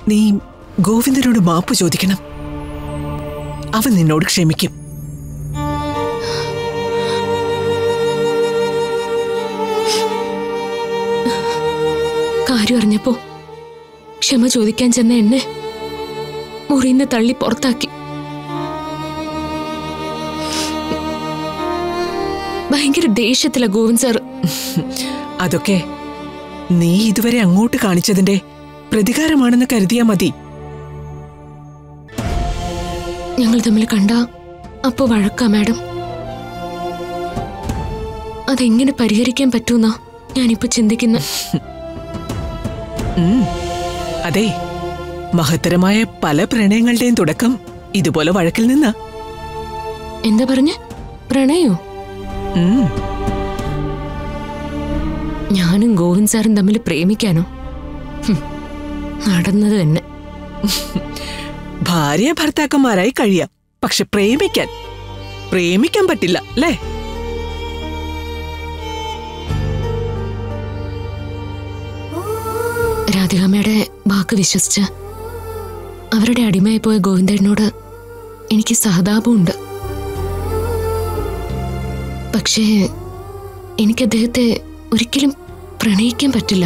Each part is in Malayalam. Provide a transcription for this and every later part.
നീ ഗോവിന്ദനോട് മാപ്പ് ചോദിക്കണം. അവൻ നിന്നോട് ക്ഷമിക്കും. കാര്യം അറിഞ്ഞപ്പോ ക്ഷമ ചോദിക്കാൻ ചെന്ന എന്നെ മുറിന്ന് തള്ളി പുറത്താക്കി. ഭയങ്കര ദേഷ്യത്തില ഗോവിന്ദ് സാർ. അതൊക്കെ നീ ഇതുവരെ അങ്ങോട്ട് കാണിച്ചതിന്റെ പ്രതികാരമാണെന്ന് കരുതിയാ മതി. ഞങ്ങൾ തമ്മിൽ കണ്ട അപ്പോ വഴക്കാ മാഡം. അതെങ്ങനെ പരിഹരിക്കാൻ പറ്റൂന്നാ ഞാനിപ്പോ ചിന്തിക്കുന്ന. അതെ, മഹത്തരമായ പല പ്രണയങ്ങളുടെയും തുടക്കം ഇതുപോലെ വഴക്കിൽ നിന്നാ. എന്താ പറഞ്ഞ? പ്രണയോ? ഞാനും ഗോവിന്ദ് സാറും തമ്മിൽ പ്രേമിക്കാനോ? നടന്നത് തന്നെ. ഭാര്യ ഭർത്താക്കന്മാരായി കഴിയാം, പക്ഷെ പ്രേമിക്കാൻ പറ്റില്ല അല്ലേ? രാധികാമ്മയുടെ വാക്ക് വിശ്വസിച്ച് അവരുടെ അടിമയായി പോയ ഗോവിന്ദനോട് എനിക്ക് സഹതാപമുണ്ട്. പക്ഷേ എനിക്ക് അദ്ദേഹത്തെ ഒരിക്കലും പ്രണയിക്കാൻ പറ്റില്ല.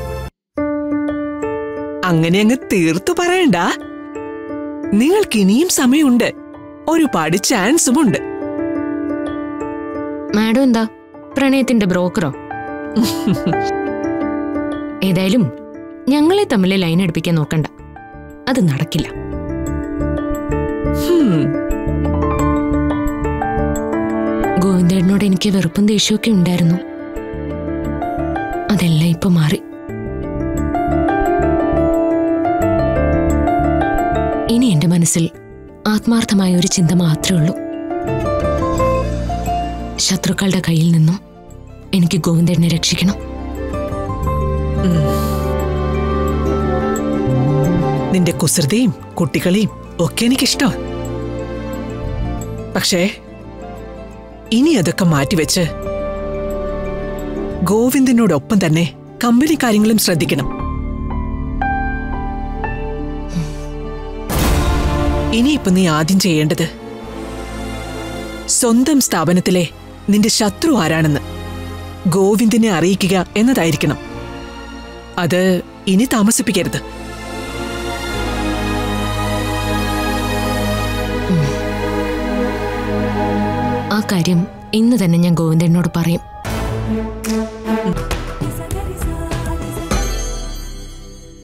അങ്ങനെ അങ്ങ് തീർത്തു പറയണ്ട. നിങ്ങൾക്ക് ഇനിയും സമയമുണ്ട്, ഒരുപാട് ചാൻസുമുണ്ട്. മാഡം എന്താ പ്രണയത്തിന്റെ ബ്രോക്കറോ? ഏതായാലും ഞങ്ങളെ തമ്മിൽ ലൈൻ അടുപ്പിക്കാൻ നോക്കണ്ട, അത് നടക്കില്ല. ഗോവിന്ദനോട് എനിക്ക് വെറുപ്പും ദേഷ്യമൊക്കെ ഉണ്ടായിരുന്നു. അതെല്ലാം ഇപ്പൊ മാറി. ഇനി എന്റെ മനസ്സിൽ ആത്മാർത്ഥമായ ഒരു ചിന്ത മാത്രമേ ഉള്ളൂ. ശത്രുക്കളുടെ കയ്യിൽ നിന്നും എനിക്ക് ഗോവിന്ദനെ രക്ഷിക്കണം. നിന്റെ കുസൃതിയും കുട്ടികളെയും ഒക്കെ എനിക്കിഷ്ടം. പക്ഷേ ഇനി അതൊക്കെ മാറ്റിവെച്ച് ഗോവിന്ദനോടൊപ്പം തന്നെ കമ്പനി കാര്യങ്ങളും ശ്രദ്ധിക്കണം. ഇനിയിപ്പോ നീ ആദ്യം ചെയ്യേണ്ടത് സ്വന്തം സ്ഥാപനത്തിലെ നിന്റെ ശത്രു ആരാണെന്ന് ഗോവിന്ദനെ അറിയിക്കുക എന്നതായിരിക്കണം. അത് ഇനി താമസിപ്പിക്കരുത്. ആ കാര്യം ഇന്ന് തന്നെ ഞാൻ ഗോവിന്ദനോട് പറയും.